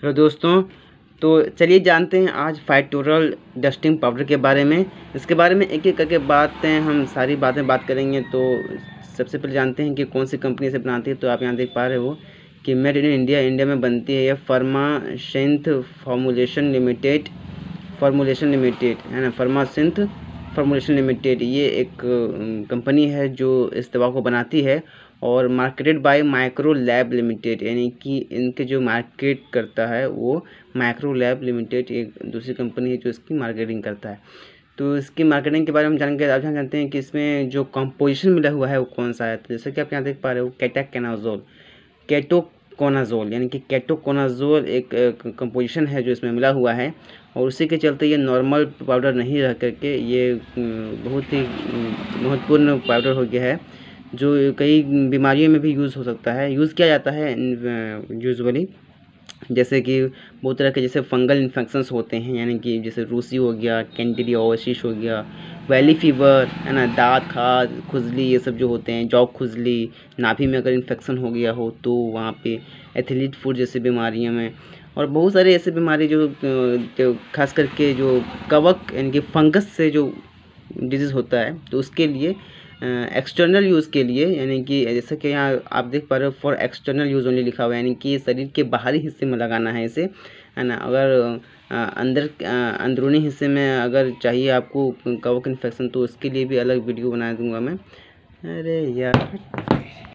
Hello दोस्तों, तो चलिए जानते हैं आज फाइटोरल डस्टिंग पाउडर के बारे में। इसके बारे में एक एक करके हम सारी बात करेंगे। तो सबसे पहले जानते हैं कि कौन सी कंपनी से बनाती है। तो आप यहाँ देख पा रहे हो कि मेड इन इंडिया, इंडिया में बनती है। यह फार्मासिंथ फॉर्मुलेशन लिमिटेड है ना। फार्मासिंथ फॉर्मुलेशन लिमिटेड ये एक कंपनी है जो इस दवा को बनाती है और marketed by micro lab limited, यानी कि इनके जो मार्केट करता है वो माइक्रो लैब लिमिटेड एक दूसरी कंपनी है जो इसकी मार्केटिंग करता है। तो इसकी मार्केटिंग के बारे में जानकर आप जानते हैं कि इसमें जो कंपोजिशन मिला हुआ है वो कौन सा है। तो जैसे कि आप यहाँ देख पा रहे हो केटोकोनाजोल यानी कि केटोकोनाजोल एक कंपोजिशन है जो इसमें मिला हुआ है, और उसी के चलते ये नॉर्मल पाउडर नहीं रह करके ये बहुत ही महत्वपूर्ण पाउडर हो गया है जो कई बीमारियों में भी यूज़ हो सकता है। यूज़ किया जाता है यूजुअली, जैसे कि बहुत तरह के जैसे फंगल इन्फेक्शंस होते हैं, यानी कि जैसे रूसी हो गया, कैंडिडियासिस हो गया, वैली फीवर है ना, दांत खाज, खुजली, ये सब जो होते हैं, जौ खुजली, नाभि में अगर इन्फेक्शन हो गया हो तो वहाँ पे एथलीट फुट जैसी बीमारियों में, और बहुत सारे ऐसे बीमारी जो खास करके जो कवक यानी कि फंगस से जो डिजीज़ होता है, तो उसके लिए एक्सटर्नल यूज़ के लिए, यानी कि जैसे कि यहाँ आप देख पा रहे हो फॉर एक्सटर्नल यूज़ ओनली लिखा हुआ है, यानी कि शरीर के बाहरी हिस्से में लगाना है इसे, है ना। अगर अंदरूनी हिस्से में अगर चाहिए आपको कवक इन्फेक्शन तो उसके लिए भी अलग वीडियो बना दूंगा मैं। अरे यार।